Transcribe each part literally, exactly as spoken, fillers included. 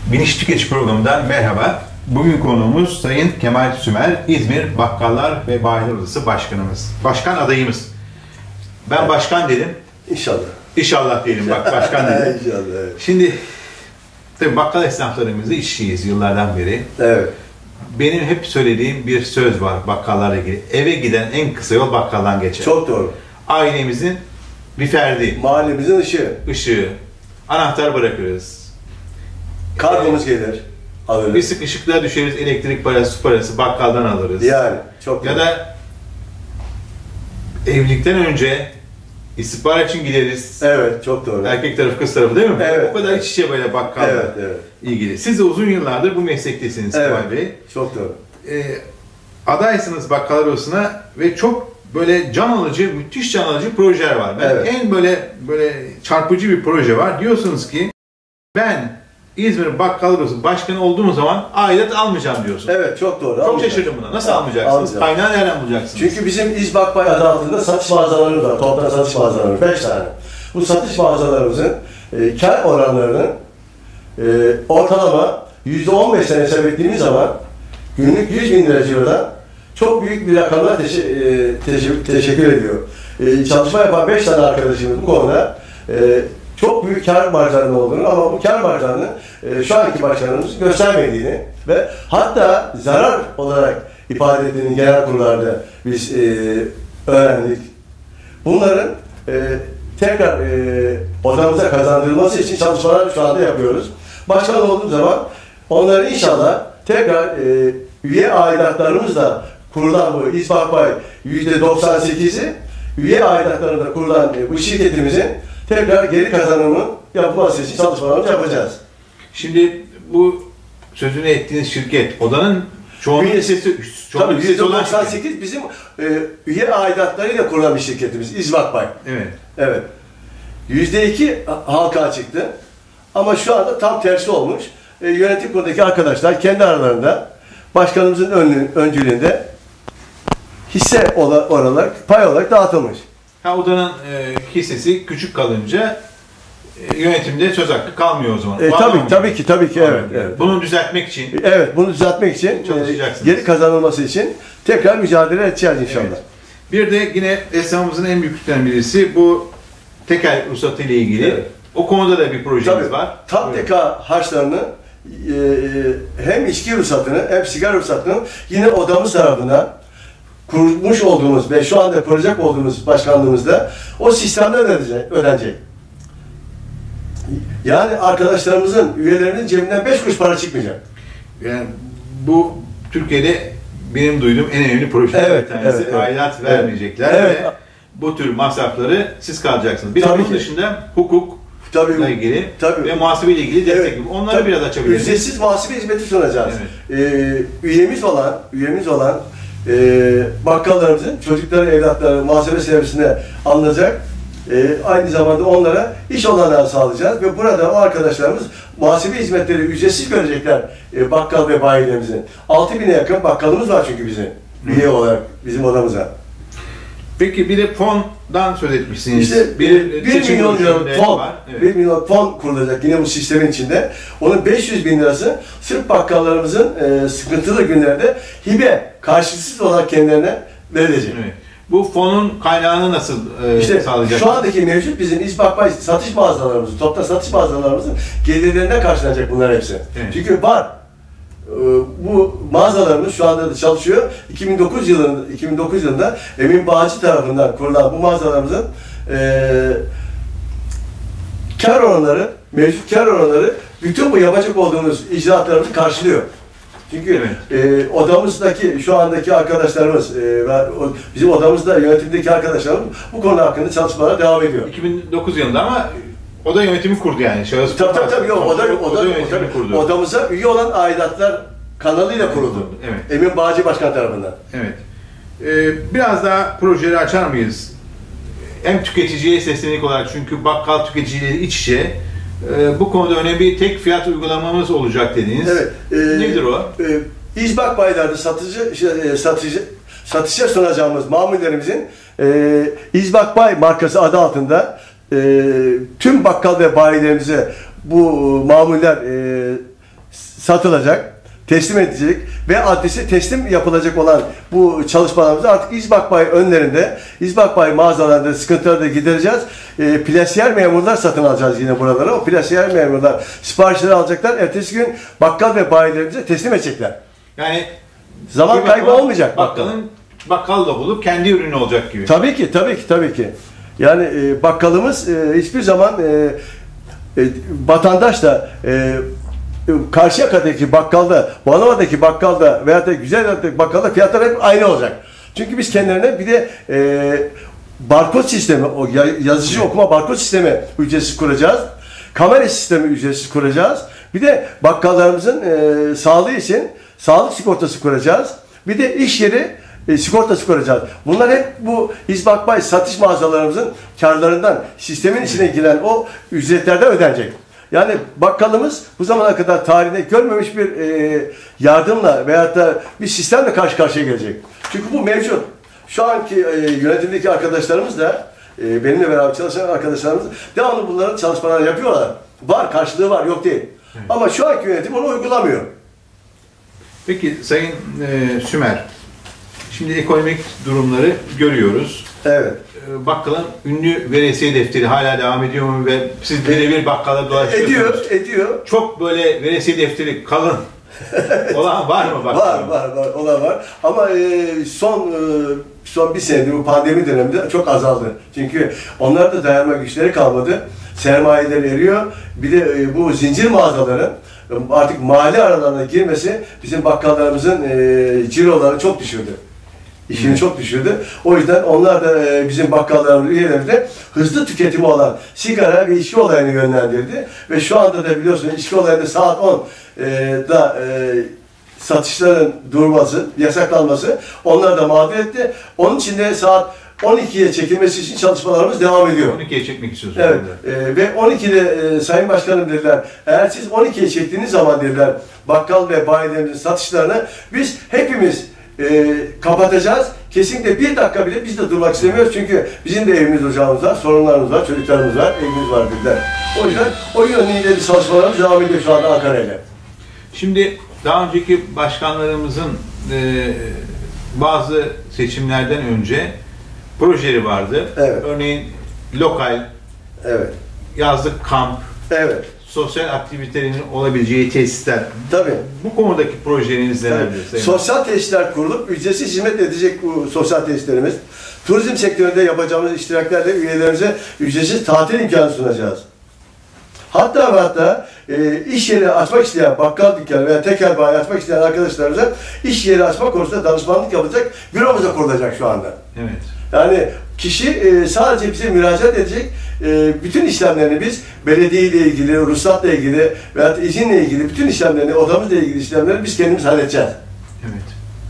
Biniş Tüketici programından merhaba. Bugün konuğumuz Sayın Kemal Sümer, İzmir Bakkallar ve Bayiler Odası Başkanımız. Başkan adayımız. Ben evet. Başkan dedim. İnşallah. İnşallah diyelim bak başkan dedim. İnşallah. Evet. Şimdi tabii bakkal esnaflarımızla işçiyiz yıllardan beri. Evet. Benim hep söylediğim bir söz var bakkallarla ilgili. Eve giden en kısa yol bakkaldan geçer. Çok doğru. Ailemizin bir ferdi. Mahallemizin ışığı. Işığı. Anahtar bırakırız. Kargomuz gelir. Alırız. Bir sıkışıklığa düşeriz, elektrik parası, su parası bakkaldan alırız. Yani çok Ya doğru. da evlilikten önce istihbarat için gideriz. Evet, çok doğru. Erkek tarafı, kız tarafı değil mi? Evet. O kadar iç içe böyle bakkalla Evet, evet. ilgili. Siz de uzun yıllardır bu meslektesiniz Evet. Kemal Bey. Çok doğru. Ee, adaysınız Bakkallar Odası'na ve çok böyle can alıcı, müthiş can alıcı projeler var. Ben Evet. en böyle böyle çarpıcı bir proje var. Diyorsunuz ki ben İzmir Bakkallar Odası Başkanı olduğum zaman aidat almayacağım diyorsun. Evet, çok doğru. Çok Almayacağım. şaşırdım buna. Nasıl Al- almayacaksınız? almayacağım. Kaynağı nereden bulacaksınız? Çünkü bizim İzbakbay adı altında satış mağazalarımız var. Toplam satış mağazalarımız. Beş tane. Bu satış mağazalarımızın e, kar oranlarının e, ortalama yüzde on beşten hesap ettiğimiz zaman günlük yüz bin lira civarında çok büyük bir rakamla teşe, e, teşe, teşekkür ediyor. E, çalışma yapan beş tane arkadaşımız bu konuda e, çok büyük kar marjlarının olduğunu ama bu kar marjlarını e, şu anki başkanımız göstermediğini ve hatta zarar olarak ifade ettiğini genel kurullarda biz e, öğrendik. Bunların e, tekrar e, odamıza kazandırılması için çalışmalar şu anda yapıyoruz. Başkan olduğum zaman onları inşallah tekrar e, üye aidatlarımızla kurulan bu İzbakbay yüzde doksan sekizi üye aidatlarında kurulan e, bu şirketimizin tekrar geri kazanımının yapılması için çalışmalarımızı yapacağız. Şimdi bu sözünü ettiğiniz şirket, odanın çoğunluğu hissesi, çoğunluğu Tabii hissesi olan yüzde doksan şirket. sekiz bizim e, üye aidatlarıyla kurulan bir şirketimiz İzbakbay. Evet. Evet. yüzde iki halka çıktı. Ama şu anda tam tersi olmuş. E, yönetim kurulundaki arkadaşlar kendi aralarında başkanımızın ön, öncülüğünde hisse olarak, pay olarak dağıtılmış. Ha, odanın e, hissesi küçük kalınca e, yönetimde söz hakkı kalmıyor o zaman. E, tabii, tabii ki, tabii ki, evet, evet. Bunu düzeltmek için. Evet, bunu düzeltmek için, e, geri kazanılması için tekrar mücadele edeceğiz inşallah. Evet. Bir de yine esnafımızın en büyüklerinden birisi bu tekel ruhsatı ile ilgili. Evet. O konuda da bir projemiz tabii, var. Tam teka harçlarını e, hem içki ruhsatını hem sigara ruhsatını yine odamız tarafından kurmuş olduğumuz ve şu anda kuracak olduğumuz başkanlığımızda o sistemden ödenecek. ödenecek. Yani arkadaşlarımızın, üyelerinin cebinden beş kuruş para çıkmayacak. Yani bu Türkiye'de benim duyduğum en önemli projelerden evet, bir tanesi. Evet, aidat evet, vermeyecekler evet. ve bu tür masrafları siz kalacaksınız. Bir de tabii bunun dışında hukuk ile ilgili tabii. ve muhasebe ile ilgili destek. Evet, Onları tabii. biraz açabiliriz. Ücretsiz muhasebe hizmeti sunacağız. Evet. Ee, üyemiz olan, üyemiz olan e, bakkallarımızın çocukları, evlatları muhasebe servisine alınacak. E, aynı zamanda onlara iş olanağı sağlayacağız ve burada o arkadaşlarımız muhasebe hizmetleri ücretsiz görecekler e, bakkal ve bayilerimizin. altı bine yakın bakkalımız var çünkü bizim üye olarak bizim odamıza. Peki bir de fondan söz etmişsiniz. İşte bir, bir milyon lira fon, evet. bir milyon fon kurulacak yine bu sistemin içinde. Onun beş yüz bin lirası sırf bakkallarımızın e, sıkıntılı günlerde hibe karşılıksız olarak kendilerine verilecek. Evet. Bu fonun kaynağını nasıl e, işte sağlayacak? Şu andaki mevcut bizim İzbakbay satış mağazalarımızın, topta satış mağazalarımızın gelirlerinden karşılanacak bunlar hepsi. Evet. Çünkü var. Bu mağazalarımız şu anda da çalışıyor. iki bin dokuz yılında, iki bin dokuz yılında Emin Bağcı tarafından kurulan bu mağazalarımızın e, kar oranları, mevcut kar oranları bütün bu yapacak olduğumuz icraatlarımızı karşılıyor. Çünkü evet. e, odamızdaki, şu andaki arkadaşlarımız, e, bizim odamızda yönetimdeki arkadaşlarımız bu konu hakkında çalışmalara devam ediyor. iki bin dokuz yılında ama oda yönetimi kurdu yani. Şahıs tabii tabii tabii. Yok, oda, oda, oda yönetimi tabii, kurdu. Odamıza üye olan aidatlar kanalıyla kuruldu. Evet. Emin Bağcı Başkan tarafından. Evet. Ee, biraz daha projeleri açar mıyız? Hem tüketiciye seslenik olarak, çünkü bakkal tüketicileri iç içe. Ee, bu konuda önemli bir tek fiyat uygulamamız olacak dediniz. Evet. E, Nedir o? E, İzbakbaylar'da satıcı, e, satıcı, satışa sunacağımız mamullerimizin e, İzbakbay markası adı altında e, tüm bakkal ve bayilerimize bu mamuller e, satılacak, teslim edilecek ve adresi teslim yapılacak olan bu çalışmalarımızı artık İzbakbay önlerinde, İzbakbay mağazalarında sıkıntıları da gidereceğiz. E, plasiyer memurlar satın alacağız yine buralara. O plasiyer memurlar siparişleri alacaklar. Ertesi gün bakkal ve bayilerimize teslim edecekler. Yani zaman kaybı olmayacak. Bakkalın bakkal da bulup kendi ürünü olacak gibi. Tabii ki, tabii ki, tabii ki. Yani e, bakkalımız e, hiçbir zaman e, e, vatandaş da e, Karşıyaka'daki bakkalda, Banova'daki bakkalda veya da Güzelce'deki bakkalda fiyatlar hep aynı olacak. Çünkü biz kendilerine bir de e, barkod sistemi, o yazıcı okuma barkod sistemi ücretsiz kuracağız. Kamera sistemi ücretsiz kuracağız. Bir de bakkallarımızın e, sağlığı için sağlık sigortası kuracağız. Bir de iş yeri e, sigortası kuracağız. Bunlar hep bu İzbakbay satış mağazalarımızın karlarından, sistemin içine giren o ücretlerden ödenecek. Yani bakkalımız bu zamana kadar tarihinde görmemiş bir e, yardımla veyahut da bir sistemle karşı karşıya gelecek. Çünkü bu mevcut. Şu anki e, yönetimdeki arkadaşlarımız da e, benimle beraber çalışan arkadaşlarımız devamlı bunların çalışmalarını yapıyorlar. Var, karşılığı var, yok değil. Evet. Ama şu anki yönetim onu uygulamıyor. Peki Sayın e, Sümer, şimdi ekonomik durumları görüyoruz. Evet. Bakkalın ünlü veresiye defteri hala devam ediyor mu ve siz birebir bakkala dolaşıyorsunuz? Ediyor, ediyor. Çok böyle veresiye defteri kalın olan var mı bakkal? Var, var, var, olan var. Ama e, son e, son bir senedir bu pandemi döneminde çok azaldı. Çünkü onlar da dayanma güçleri kalmadı. Sermayeleri eriyor. Bir de e, bu zincir mağazaların artık mahalle aralarına girmesi bizim bakkallarımızın e, cirolarını çok düşürdü. İşini hmm. çok düşürdü. O yüzden onlar da e, bizim bakkallarımız üyeleri de hızlı tüketimi olan sigara ve içki olayını yönlendirdi. Ve şu anda da biliyorsunuz içki olayında saat onda e, satışların durması, yasaklanması onları da mağdur etti. Onun için de saat on ikiye çekilmesi için çalışmalarımız devam ediyor. on ikiye çekmek istiyorsunuz. Evet. E, ve on ikide e, Sayın Başkanım dediler, eğer siz on ikiye çektiğiniz zaman dediler bakkal ve bayilerimizin satışlarını biz hepimiz E, kapatacağız. Kesinlikle bir dakika bile biz de durmak istemiyoruz. Çünkü bizim de evimiz, ocağımız var, sorunlarımız var, çocuklarımız var, evimiz var dediler. O yüzden o yönüyle çalışmalarımız devam ediyor şu anda Ankara ile. Şimdi daha önceki başkanlarımızın e, bazı seçimlerden önce projeleri vardı. Evet. Örneğin lokal, evet, yazlık kamp, evet, sosyal aktivitenin olabileceği tesisler. Tabii. Bu konudaki projeleriniz nelerdir? Sosyal tesisler kurulup ücretsiz hizmet edecek bu sosyal tesislerimiz. Turizm sektöründe yapacağımız iştiraklerle üyelerimize ücretsiz tatil imkanı sunacağız. Hatta ve hatta e, iş yeri açmak isteyen bakkal dükkanı veya tekel bayi açmak isteyen arkadaşlarımıza iş yeri açmak konusunda danışmanlık yapılacak, büromuza kurulacak şu anda. Evet. Yani kişi e, sadece bize müracaat edecek, e, bütün işlemlerini biz belediye ile ilgili, ruhsatla ilgili veya izinle ilgili bütün işlemlerini, odamızla ilgili işlemleri biz kendimiz halledeceğiz. Evet.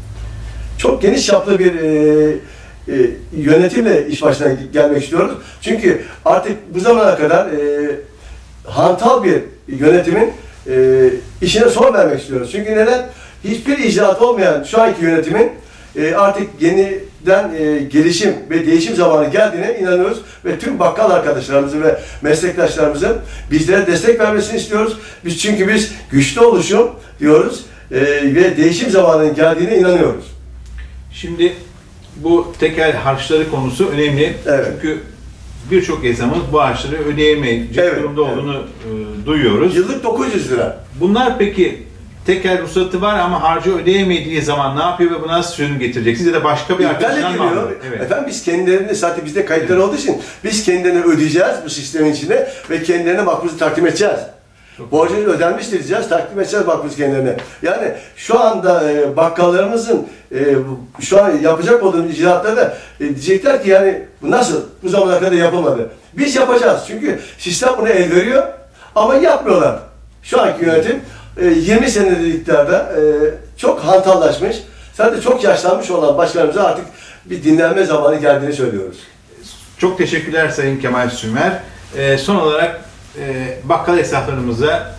Çok geniş çaplı bir e, e, yönetimle iş başına gelmek istiyoruz. Çünkü artık bu zamana kadar e, hantal bir yönetimin e, işine son vermek istiyoruz. Çünkü neden? Hiçbir icraat olmayan şu anki yönetimin e, artık yeniden e, gelişim ve değişim zamanı geldiğine inanıyoruz ve tüm bakkal arkadaşlarımızın ve meslektaşlarımızın bizlere destek vermesini istiyoruz. Biz çünkü biz güçlü oluşum diyoruz e, ve değişim zamanının geldiğine inanıyoruz. Şimdi bu tekel harçları konusu önemli. Evet. Çünkü birçok esnafımız bu harçları ödeyemeyecek evet, durumda evet. olduğunu e, duyuyoruz. Yıllık dokuz yüz lira. Bunlar peki tekel ruhsatı var ama harcı ödeyemediği zaman ne yapıyor ve buna nasıl çözüm getireceksiniz ya da başka bir arkadaştan mı alıyor? Evet. Efendim biz kendilerini zaten bizde kayıtları evet. olduğu için biz kendilerini ödeyeceğiz bu sistemin içinde ve kendilerine makbuzu takdim edeceğiz. Borcunuz ödenmiş diyeceğiz, takdim edeceğiz makbuz kendilerine. Yani şu anda e, bakkallarımızın e, şu an yapacak olduğumuz icraatlarda e, diyecekler ki yani bu nasıl? Bu zamana kadar yapılmadı. Biz yapacağız çünkü sistem bunu el veriyor ama yapmıyorlar. Şu anki yönetim e, yirmi senedir iktidarda e, çok hantallaşmış, zaten çok yaşlanmış olan başkanımıza artık bir dinlenme zamanı geldiğini söylüyoruz. Çok teşekkürler Sayın Kemal Sümer. E, son olarak e, bakkal esnaflarımıza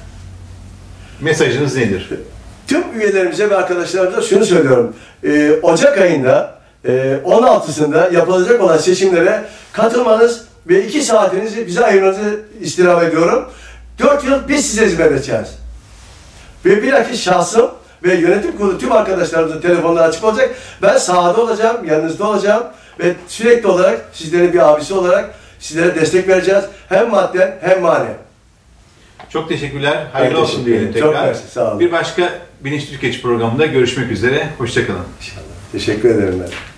mesajınız nedir? Tüm üyelerimize ve arkadaşlarımıza şunu söylüyorum. E, Ocak ayında e, on altısında yapılacak olan seçimlere katılmanız ve iki saatinizi bize ayırmanızı istirham ediyorum. Dört yıl biz size hizmet edeceğiz. Ve bilakis şahsım ve yönetim kurulu tüm arkadaşlarımızın telefonları açık olacak. Ben sahada olacağım, yanınızda olacağım ve sürekli olarak sizlerin bir abisi olarak sizlere destek vereceğiz. Hem madden hem manen. Çok teşekkürler. Hayırlı Ben olsun teşekkür diyelim ederim. Çok tekrar. mersi, sağ olun. Bir başka Bilinçli Tüketici programında görüşmek üzere. Hoşça kalın. İnşallah. Teşekkür ederim ben.